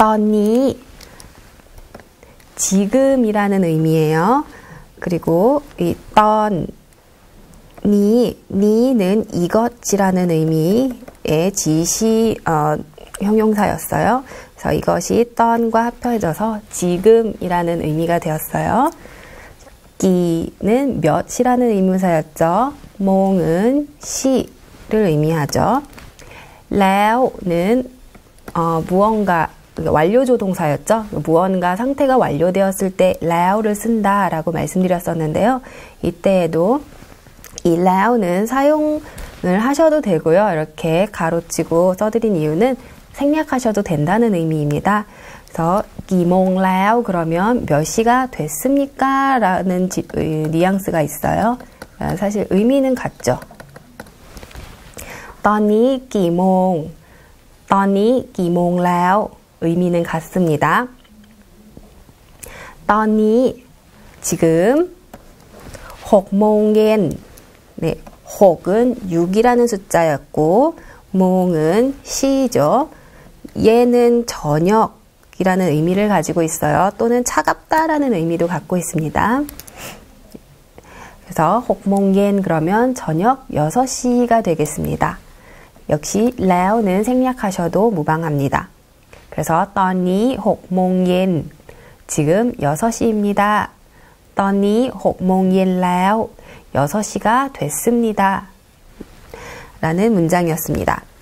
ตอนนี้지금이라는 의미예요. 그리고 이 니는 이것이라는 의미의 지시 형용사였어요. 그래서 이것이 떤과 합해져서 지금이라는 의미가 되었어요. 끼는 몇이라는 의문사였죠. 몽은 시를 의미하죠. 레오는 무언가 완료조동사였죠. 무언가 상태가 완료되었을 때 레오를 쓴다라고 말씀드렸었는데요. 이때에도 이 레오는 사용을 하셔도 되고요. 이렇게 가로치고 써드린 이유는 생략하셔도 된다는 의미입니다. 그래서 기몽 레오 그러면 몇 시가 됐습니까? 라는 뉘앙스가 있어요. 사실 의미는 같죠. 떠니 기몽 레오 의미는 같습니다. 떠니 지금 6몽겐 네, 6은 6이라는 숫자였고 몽은 시죠. 얘는 저녁이라는 의미를 가지고 있어요. 또는 차갑다라는 의미도 갖고 있습니다. 그래서 6몽겐 그러면 저녁 6시가 되겠습니다. 역시 레오는 생략하셔도 무방합니다. 그래서 떠니 6몽겐 지금 6시입니다. 떠니 6몽겐 레오 6시가 됐습니다. 라는 문장이었습니다.